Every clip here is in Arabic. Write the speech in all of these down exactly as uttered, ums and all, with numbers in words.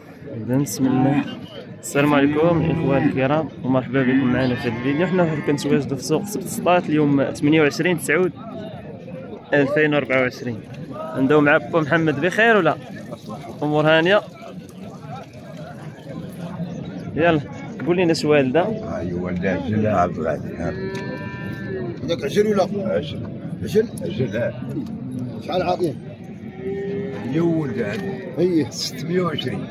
إذا بسم الله. السلام عليكم الاخوان الكرام ومرحبا بكم معنا في هذا الفيديو. حنا كنتواجدوا في سوق سبت سطات اليوم ثمانية وعشرين تسعود ألفين وأربعة وعشرين. ندوي مع با محمد. بخير ولا امور هانيه؟ يلا قول لنا اش والده. اي والده عجل عبد العزيز هذاك عجل ولا عجل عجل عجل شحال عاطيه؟ يولد هذا هي ستمية وعشرين.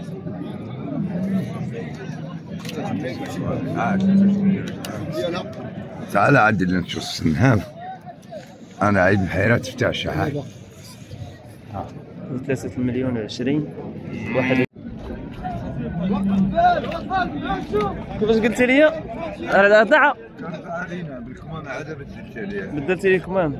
ديالها تعال عدل نشوف السنهام. انا عيد بحيرات فتح الشحال ثلاثة مليون وعشرين واحد. كيفاش قلتي لي؟ هذا ضاع علينا بالكمامه عاد بدلت عليها. بدلتي لي الكمام.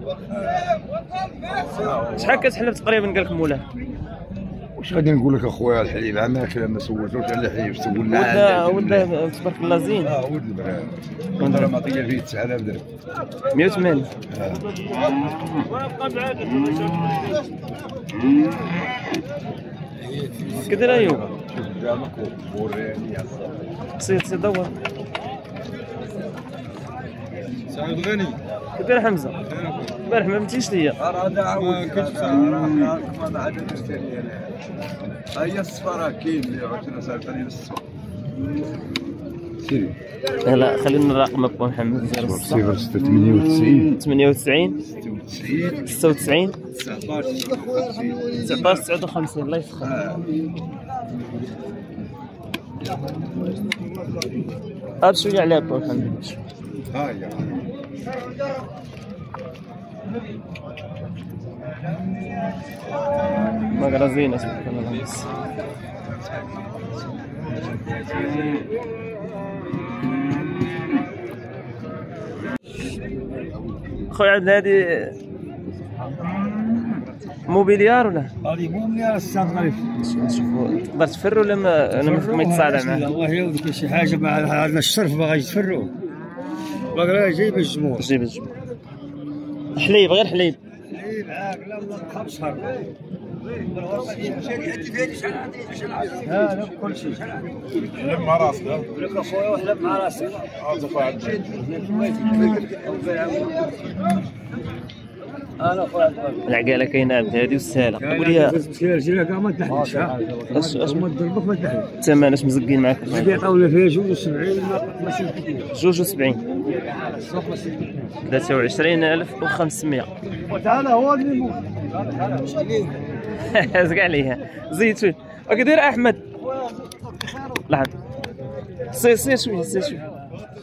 شحال كتحلب تقريبا قال لك مولاه؟ واش غادي نقول لك اخويا الحليب عماك ما سولتوش على الحليب سولنا ولا ولا تبارك الله زين. اه ولد البراد كنت معطيه فيه تسعة آلاف درهم. مية وثمانين. كدير ايوب؟ قدامك وريني سير سير دور. سعيد غني كدير حمزه؟ البارح ما متيش ليا. راه دعوه كنت راه ما عاد نشتري انا. هي الصفرا كاين اللي عرفتنا سالتني للسوق. سيري لا خلينا الرقم با محمد. صفر ستة ثمانية وتسعين ثمانية وتسعين وتسعين ستة وتسعين تسعطاش تسعطاش تسعة وخمسين. الله يسخر. هاد شويه على با محمد. هاي ما زينه سبحان الله. خويا عبد الهادي موبيليار ولا؟ هذه مو من السنغال. نشوفوا تقدر تفر ولا ما انا ما يتصادع معاه؟ والله يا كاين شي حاجه مع عندنا الشرف باغي يتفروا باغي جايب الجمهور. جيب الجمهور. حليب غير حليب. حليب عاق لا والله خمس شهر. لا لا كل شيء. لم مع راسك لك اخويا وحلب مع راسك. انا اخويا العقاله كاينه عبد الهادي والسهاله. قول لي رجلها كاع ما تحلش. اش اش ما تضربك ما تحلش. الثمن اش مزقين معاك؟ اللي عطاونا فيها جوج وسبعين ماشي جوج وسبعين. ثلاثة وعشرين ألف وخمسمية. وتعالى هو اللي يموت. زق عليها زيد شوي. واش داير احمد؟ لحظه سير سير شويه سير شويه.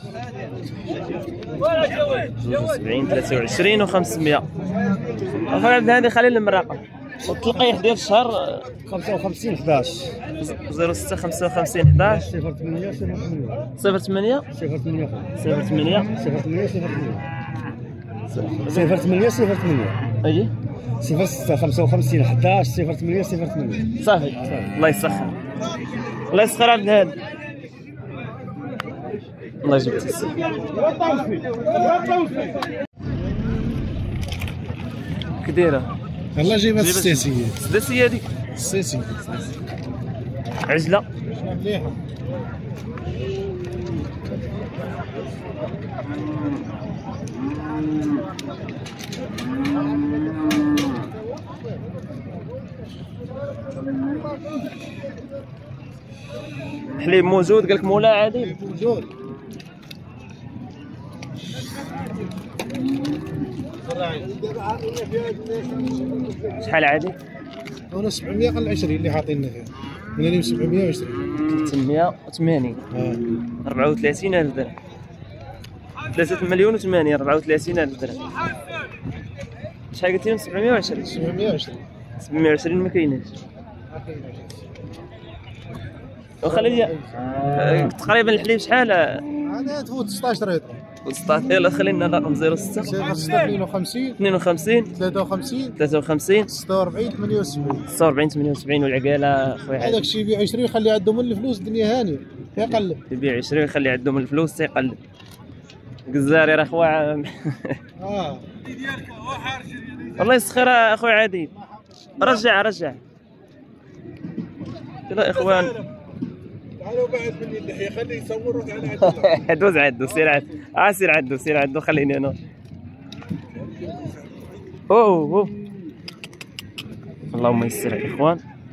جوج وسبعين ثلاثة وعشرين وخمسمية. اخويا عبد الهادي خلي لنا الرقم والتلقيح ديال الشهر. خمسة وخمسين حداش صفر ستة خمسة وخمسين حداش صفر ثمانية صفر صفر ثمانية ثمانية صفر ثمانية صفر ثمانية صفر ثمانية صفر ثمانية صفر ثمانية اي صفر ستة خمسة وخمسين حداش صفر ثمانية صفر ثمانية. صافي. الله يسخر. الله يسخر عبد الهادي. الله يجيب التسليم. كديره؟ الله جيبها السيسية. السداسيه هذيك السيسية عجله مليحة. حليب موجود قالك مولا عادي موجود. شحال عادي؟ انا سبعمية قل عشرين اللي حاطيننا فيها. من اللي سبعمية وعشرين ثمانمية وثمانين. اه أربعة وثلاثين ألف درهم. ثلاثة مليون وثمانية أربعة وثلاثين ألف درهم. شحال قلتي لهم؟ سبعمية وعشرين. سبعمية وعشرين سبعمية وعشرين ما كايناش. وخلي لي تقريبا الحليب شحال؟ هذا تفوت ستطاش ريطر. ستة. يلا خلينا الرقم صفر ستة صفر ستة اثنين وخمسين اثنين وخمسين ثلاثة وخمسين ثلاثة وخمسين ستة وأربعين ثمانية وسبعين. ستة وأربعين ثمانية وسبعين. والعقاله خويا هذاك الشيء يبيع عشرين يخلي عندهم الفلوس الدنيا هانيه يقلب. يبيع عشرين يخلي عندهم الفلوس تيقلب. قزاري راه خويا. اه والله يسخر اخويا عادي. رجع رجع. يلا اخوان انا بعد مني اللحيه خليه يصور روح على عدو. دوز عدو سير عدو اه سير عدو سير عدو خليني انا. اوه اوه اللهم يسر يا اخوان.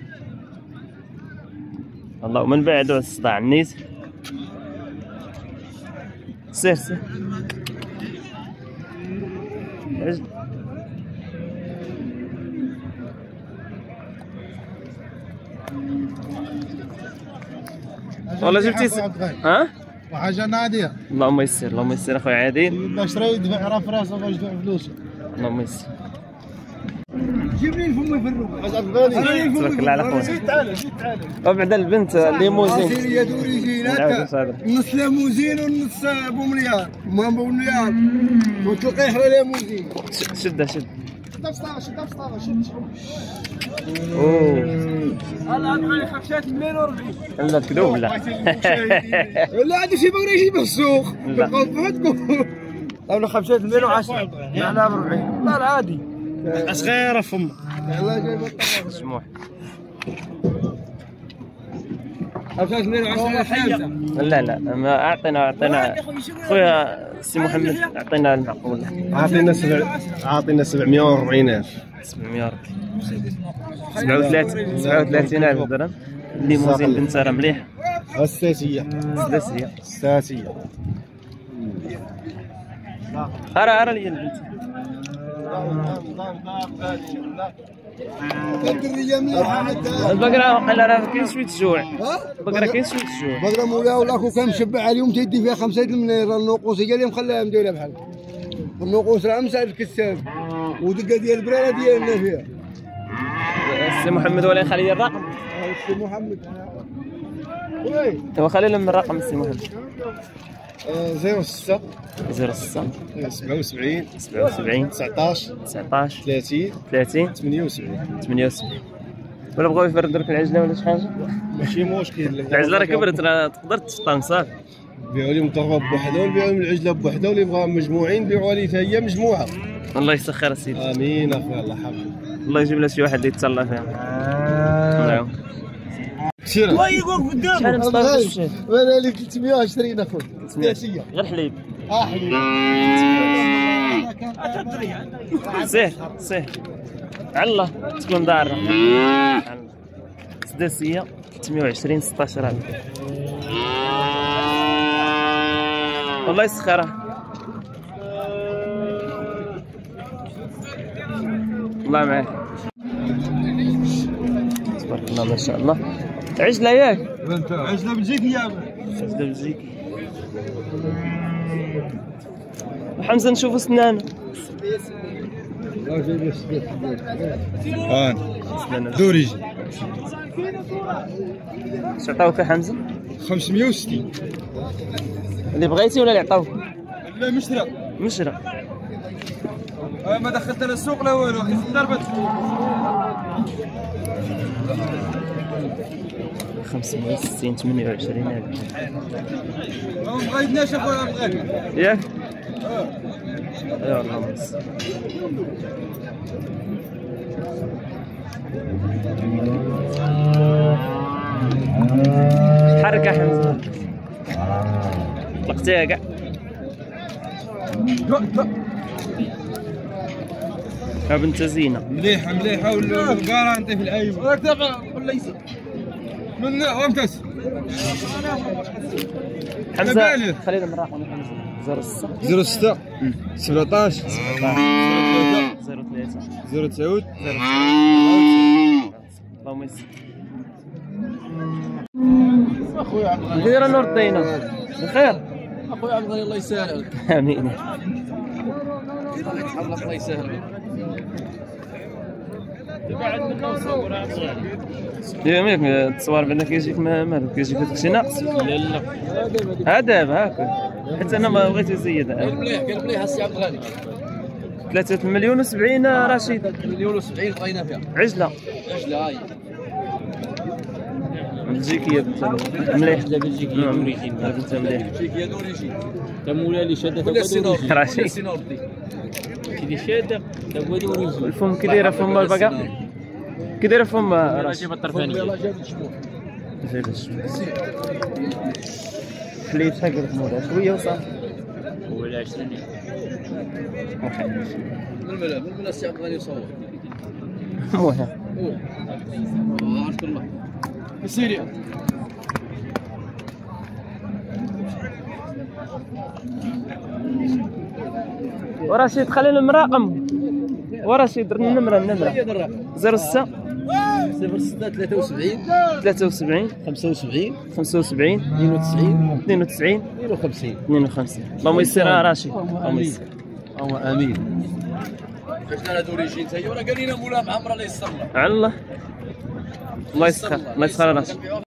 اللهم من بعدو الصداع النيت. سير سير عجل. والله جبتي س... ها؟ وحاجه ناديه. اللهم يسر اللهم يسر اخويا عادل. باش شري يدفع راه في راسه باش يدفع فلوسه. اللهم يسر. جيب لي الفم يفروا. حاج عبد الغني. تبارك الله على خويا. زيد تعال زيد تعال. وبعدا البنت ليموزين. سيريا دوريجين هكا. نص ليموزين ونص ابو مليار. ما ابو مليار. وتلقيه حرا ليموزين. شده شده. شده بسطاره شده بسطاره شد. اوه. هلا عطاني خمسة مليون وأربعين. لا كذوب لا. لا عاد شي بغى يجيب السوق. بقولكم. انا خمسة مليون وعشرة. يعني أربعين. لا عادي. صغيره فم. الله جايب سموح. خمسة مليون وعشرة خمسة. لا لا ما اعطينا اعطينا خويا سي محمد اعطينا المعقول. عاطينا سبع عاطينا سبعمية وأربعين ألف. سبعمية سبعة وثلاثين سبعة وثلاثين ألف درهم. الليموزين بنت راه مليح. الساسيه سداسية الساسيه. ارى ارى لي البنت. البقرة وقال راه كاين شوية الجوع. البقرة كاين شوية الجوع. البقرة مولاها ولاكو كان مشبع اليوم تيدي فيها خمسة ملايين. راه النقوص هي اللي مخليها مديرة بحال النقوص راه مسال الكساب ودقة ديال البرانة ديالنا فيها. السي محمد ولا يخلي لي الرقم. السي محمد وي هو خلي لهم الرقم السي محمد. زيرو ستة زيرو ستة سبعة وسبعين سبعة وسبعين تسعطاش تسعطاش ثلاثين ثلاثين ثمانية وسبعين. ثمانية وسبعين. ولا بغاو يفردوا لك العجلة ولا شي حاجة؟ ماشي مشكل. العجلة راه كبرت راه تقدر تفطن صافي. نبيعوا لهم الضربة بوحدها ونبيعوا لهم العجلة بوحدها واللي بغا مجموعين نبيعوها ليه حتى هي مجموعة. الله يسخر السيدي. امين اخويا الله يحفظك. الله يجيب لنا شي واحد اللي يتسلى فيها. نعم. كثير. ويقول قدامك. شحال نصطاد الشيء؟ وانا اللي ثلاثمية وعشرين اخويا. ثلاثية. غير حليب. اه حليب. سير سير. على تكون دارنا. سداسية ثلاثمية وعشرين ستطاش راه. والله يسخرها. الله معاك. تبارك الله ما شاء الله. عجلة ياك؟ عجلة بلجيكية. عجلة بلجيكي. حمزة نشوفو سنانه. اه دوريجي. اش عطاوك حمزة؟ خمسمية وستين. اللي بغيتي ولا اللي عطاوك؟ لا مشرى. مشرى. ما دخلت انا السوق لا والو ضربت. خمسمية وستين ثمانية وعشرين ألف. ما بغيتناش اخويا بغيت. ياك؟ يا الله يسر. حركة حمزة. طلقتيها كاع. يا بنت زينة. مليحة مليحة والكارانتي في العيب. راك دابا ولا يسر. من وامتاز. حمزة خلي لهم الرقم حمزة. زيرو ستة زيرو ستة سبعطاش زيرو ثلاثة زيرو تسعود اللهم يسر. اخويا عبد الغني. كي نور الطينة؟ بخير؟ اخويا عبد الغني الله يسهل. امين. الله يسهل. بعد منا وصور يا التصوير بعدا كيجيك مالو كيجيك داكشي ناقص. لا لا ها دابا هاكا حتى انا ما بغيت نزيد. قال مليح قال مليح السي عبد الغني. ثلاثة مليون وسبعين رشيد. مليون وسبعين بقينا فيها. عجلة. عجلة هاي. بلجيكية بنت مليح. عجلة بلجيكية دوريجين. بنت مليح. بلجيكية دوريجين. تا مولا اللي شادة تا رشيد. رشيد. كي اللي شادة تا هو دوريجين. الفم كي دايرة فم البقرة؟ كي دايرة فم رشيد؟ جيب الطرفانية. زيد شويه حليب شحال قال لك مولاي شويه وصافي ولا عشرين بالملا بالملا السي عبد الغني يصور المهم بارك الله سيريا ورشيد خلي لهم الرقم ورشيد النمره النمره صفر ستة صفر ستة ثلاثة وسبعين ثلاثة وسبعين خمسة وسبعين خمسة وسبعين اثنين وتسعين اثنين وتسعين اثنين وخمسين اثنين وخمسين اللهم يسر يا رشيد اللهم يسر اللهم امين. حنا هذو ريجي انت وراه قال لنا مولا معمر الله يسر. على الله الله يسخر الله يسخر رشيد.